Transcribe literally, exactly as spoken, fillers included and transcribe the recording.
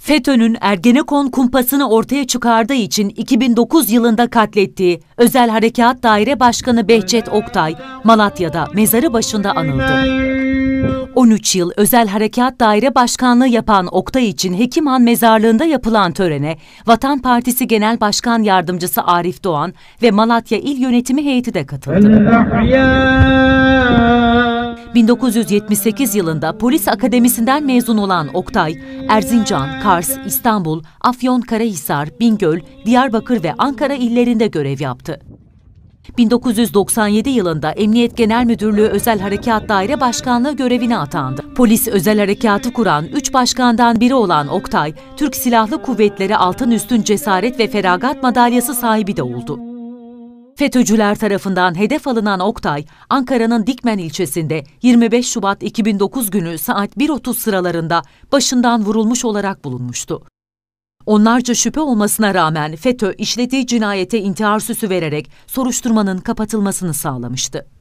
FETÖ'nün Ergenekon kumpasını ortaya çıkardığı için iki bin dokuz yılında katlettiği Özel Harekat Daire Başkanı Behçet Oktay, Malatya'da mezarı başında anıldı. on üç yıl Özel Harekat Daire Başkanlığı yapan Oktay için Hekimhan Mezarlığı'nda yapılan törene Vatan Partisi Genel Başkan Yardımcısı Arif Doğan ve Malatya İl Yönetimi heyeti de katıldı. bin dokuz yüz yetmiş sekiz yılında Polis Akademisi'nden mezun olan Oktay, Erzincan, Kars, İstanbul, Afyonkarahisar, Bingöl, Diyarbakır ve Ankara illerinde görev yaptı. bin dokuz yüz doksan yedi yılında Emniyet Genel Müdürlüğü Özel Harekat Daire Başkanlığı görevine atandı. Polis Özel Harekatı kuran üç başkandan biri olan Oktay, Türk Silahlı Kuvvetleri Altın Üstün Cesaret ve Feragat Madalyası sahibi de oldu. FETÖ'cüler tarafından hedef alınan Oktay, Ankara'nın Dikmen ilçesinde yirmi beş Şubat iki bin dokuz günü saat bir otuz sıralarında başından vurulmuş olarak bulunmuştu. Onlarca şüphe olmasına rağmen FETÖ işlediği cinayete intihar süsü vererek soruşturmanın kapatılmasını sağlamıştı.